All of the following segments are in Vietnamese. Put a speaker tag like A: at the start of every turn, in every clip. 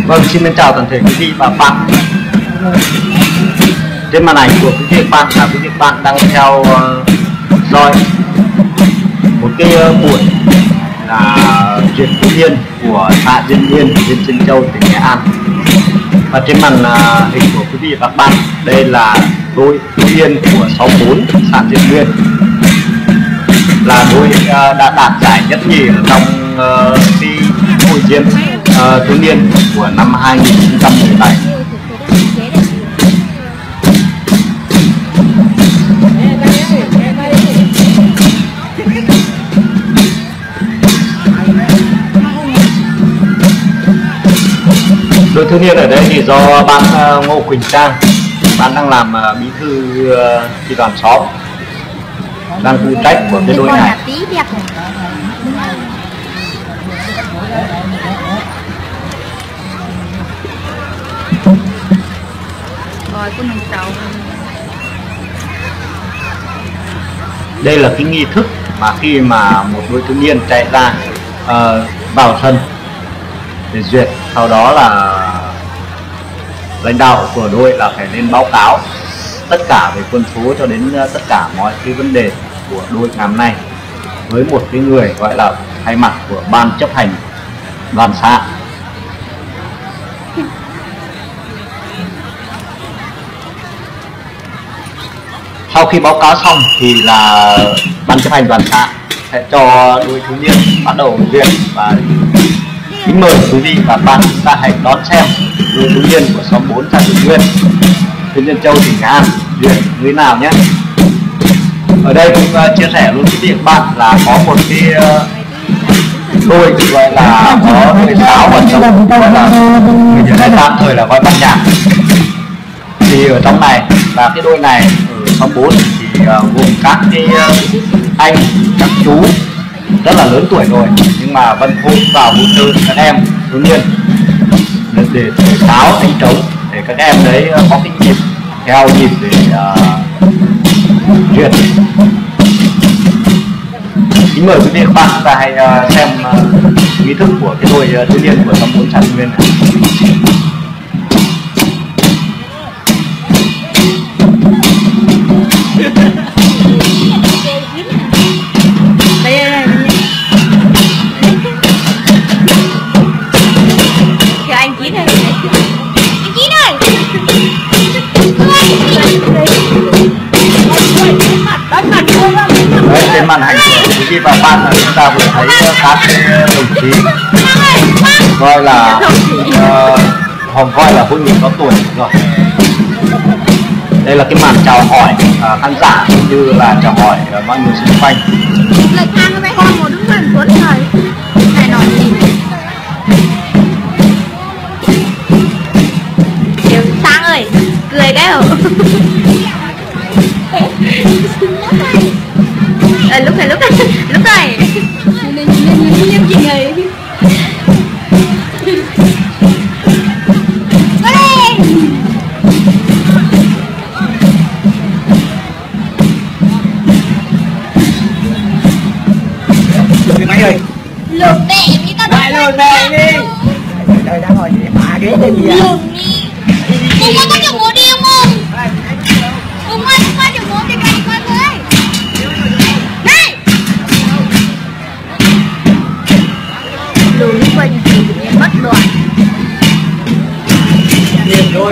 A: Vâng, xin chào toàn thể quý vị và các bạn. Trên màn ảnh của quý vị và quý vị và bạn đang theo dõi một cái buổi là chuyện tự nhiên của xã Diên Liên, huyện Diễn Châu, tỉnh Nghệ An. Và trên màn hình của quý vị và các bạn, đây là đôi tự nhiên của xóm 4 xã Diên Liên, là đôi đã đạt giải nhất nhì ở trong thi hội diễn thiếu niên của năm 2017. Đội thiếu niên ở đây thì do ban Ngô Quỳnh Trang, ban đang làm bí thư chi đoàn xóm, đang phụ trách của cái đội này. Đây là cái nghi thức mà khi mà một đội thiếu niên chạy ra vào sân để duyệt, sau đó là lãnh đạo của đội là phải lên báo cáo tất cả về quân số cho đến tất cả mọi cái vấn đề của đội ngày hôm nay với một cái người gọi là thay mặt của ban chấp hành đoàn xã. Sau khi báo cáo xong thì là ban chấp hành đoàn xã sẽ cho đội thiếu niên bắt đầu duyệt, và kính mời quý vị và bạn ta hãy đón xem đội thiếu niên của xóm 4 xã Diên Liên, huyện Diễn Châu, tỉnh Nghệ An duyệt như thế nào nhé. Ở đây cũng chia sẻ luôn với các bạn là có một cái đôi gọi là có người sáo và trống, gọi là người ở đây tạm thời là gọi ban nhạc. Thì ở trong này là cái đôi này ở xóm 4 thì gồm các cái anh, các chú rất là lớn tuổi rồi nhưng mà vẫn vào hỗ trợ các em thiếu niên để thổi sáo, đánh trống để các em đấy có cái nhịp theo nhịp để duyệt. Kính mời quý vị và các bạn ta hãy xem nghi thức của cái đôi thiếu niên của xóm 4 xã Diên Liên này. Trên màn ảnh của quý vị và các bạn là chúng ta vừa thấy các đồng chí gọi là hồng gọi là hội nghị có tuổi rồi. Đây là cái màn chào hỏi khán giả cũng như là chào hỏi mọi người xung quanh.
B: Lời thang với con một đứng gần cuốn rồi này nói gì Điều Sang ơi, cười cái hổ. Lúc này lên chị này.
A: Máy ơi,
B: lượt đẻ đi tao
C: lại lượt đẻ đi. Trời đang ngồi phá ghế lên gì à?
B: Lượt đi. Cùng con có chồng bố đi không không? Cùng con chồng bố đi cạnh con với. Này. Lùi quanh thì mất đoạn.
C: Tiền thôi.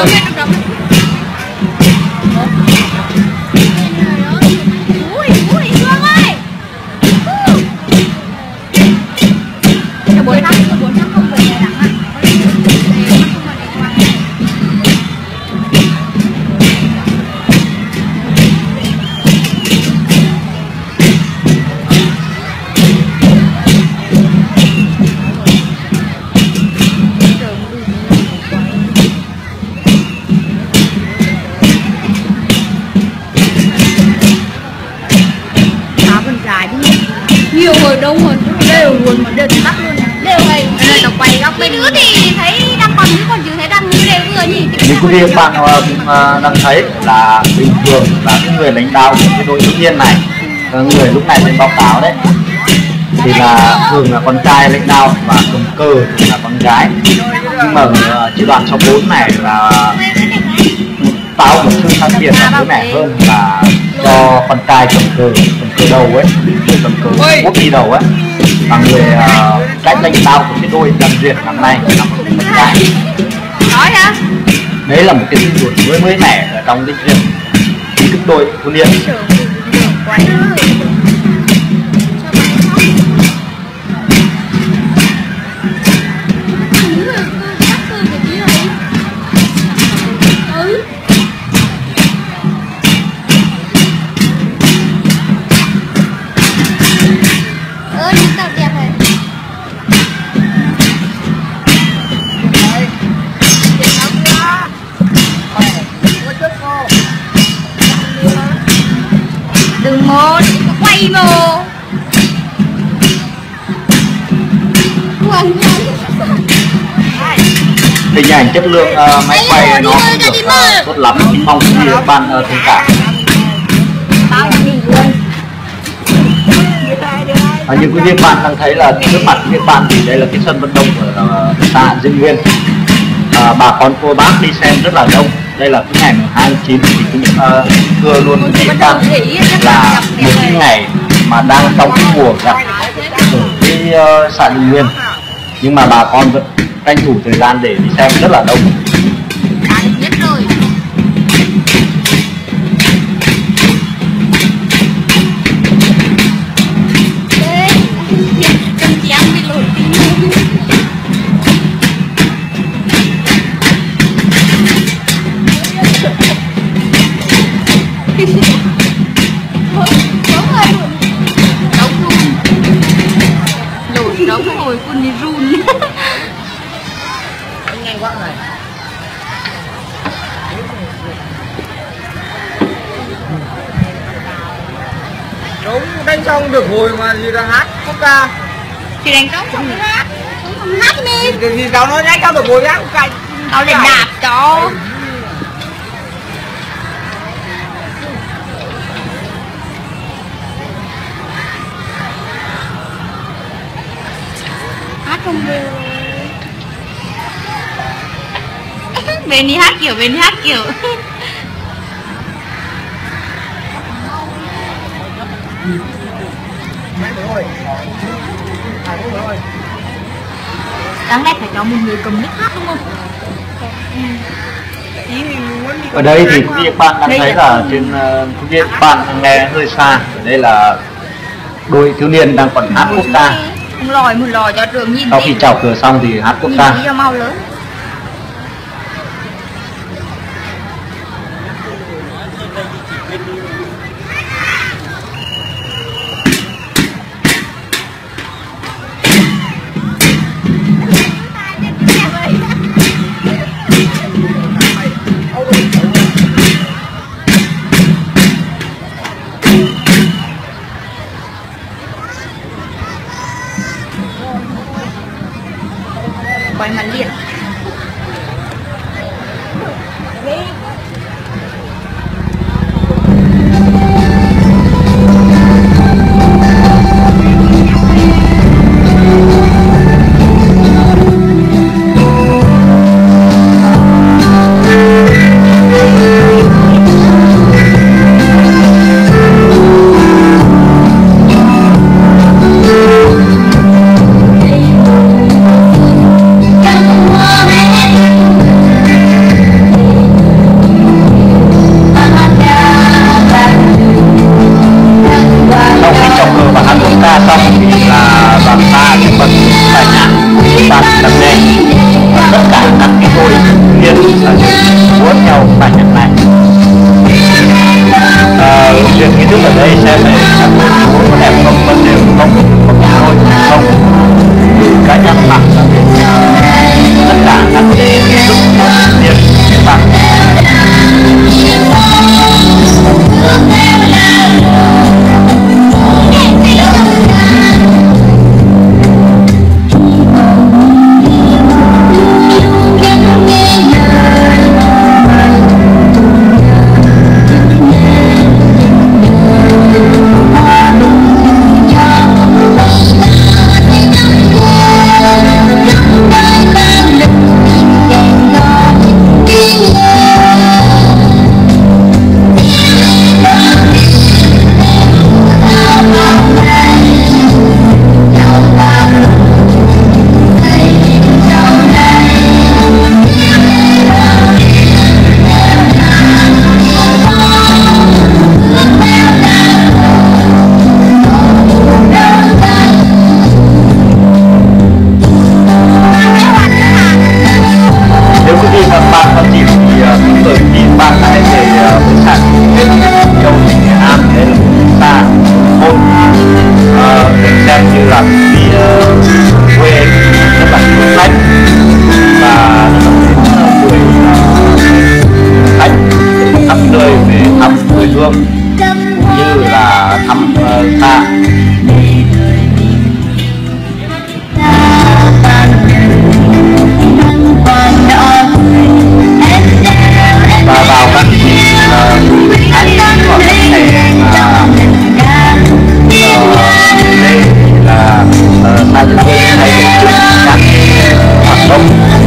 B: Nhiều người đông rồi, đều luôn mà đều tắt luôn, đều hay. Nó quay góc bên nữa thì thấy đang còn chứ thấy đang đều vừa nhỉ.
A: Như quý vị các bạn cũng đang thấy là bình thường là cái người lãnh đạo của cái đội thiếu niên này, người lúc này lên báo cáo đấy, thì là thường là con trai lãnh đạo và cầm cờ là con gái. Nhưng mà chi đoàn số 4 này là tạo một sự khác biệt và mới mẻ hơn là cho con trai cầm cờ đầu ấy, cầm cờ quốc đi đầu ấy, và người cách lãnh đạo của cái đôi Tân Duyệt năm nay là một con trai.
B: Nói hả?
A: Đấy là một cái sự đổi mới mẻ ở trong cái chuyện ý thức đôi Phú Yên.
B: Đừng mô, quay mô.
A: Hình ảnh chất lượng máy quay nó không được tốt lắm, mong thì ban thông cảm. Như quý vị bạn đang thấy là trước mặt quý vị bạn thì đây là cái sân vận động ở xã Diên Nguyên. Bà con cô bác đi xem rất là đông. Đây là cái ngày 29 thì cũng thưa luôn quý vị bạn là một cái ngày mà đang trong cái mùa gặt ở cái xã Diên Nguyên, nhưng mà bà con vẫn tranh thủ thời gian để đi xem rất là đông.
B: Nhất rồi. Đóng hồi con đi run.
C: Nhanh quá này. Đúng, đánh xong được hồi mà gì đang hát quốc ca.
B: Thì đánh trống xong hát. Không hát đi.
C: Thì tao nói đánh xong được hồi hát quốc ca.
B: Tao để đạp cho. Hát không được. Bên đi hát kiểu, bên đi hát kiểu. Đáng lẽ phải cho một người cầm mic hát đúng không?
A: Ở đây thì quý vị bạn đang thấy là trên quý vị bạn nghe hơi xa. Ở đây là đôi thiếu niên đang còn hát quốc ca.
B: Một lòi cho trường nhìn.
A: Sau khi chào cờ xong thì hát quốc ca.
B: Nhìn cho mau lớn. Quay mặt liền.
A: tạ. Và vào các anh còn có thể đây là ta sẽ thấy các hoạt động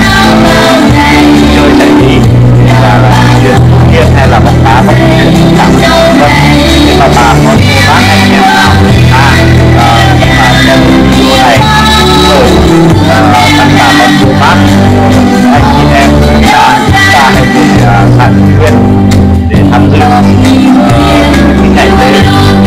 A: chơi giải trí là chuyện kia hay là bóng đá bóng chuyền cảm vân. Nếu mà bà con cô bác anh em nào mà xem video này rồi tất cả con cô bác anh chị em đã chúng ta hãy cùng sản nguyện để tham dự cái ngày lễ hơn.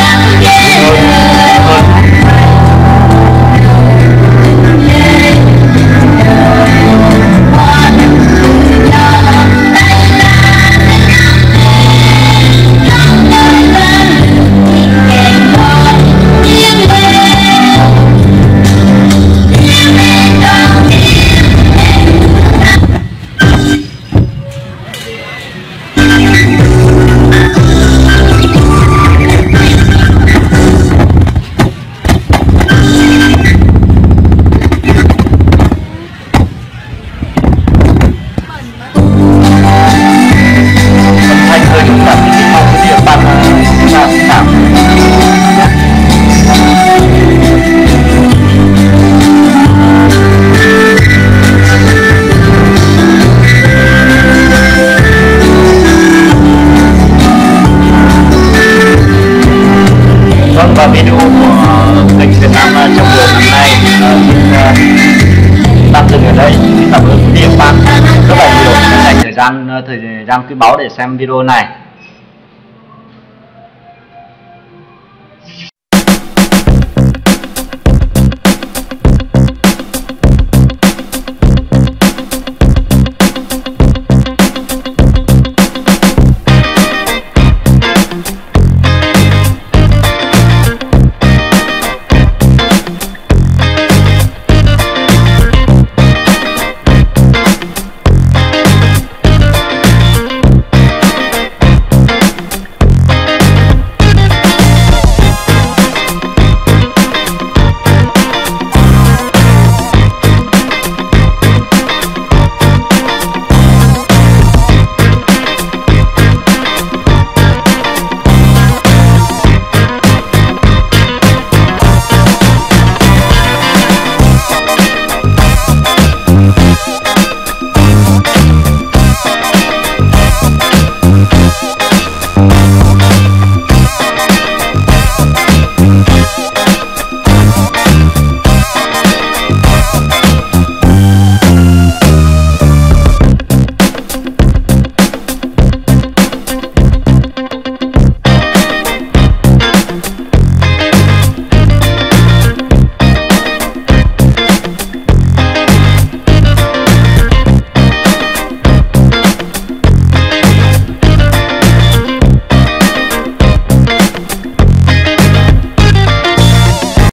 A: Và video của kênh Việt Nam trong buổi hôm nay xin tạm dừng ở đây. Xin cảm ơn quý vị và các bạn rất là nhiều đã dành thời gian quý báu để xem video này.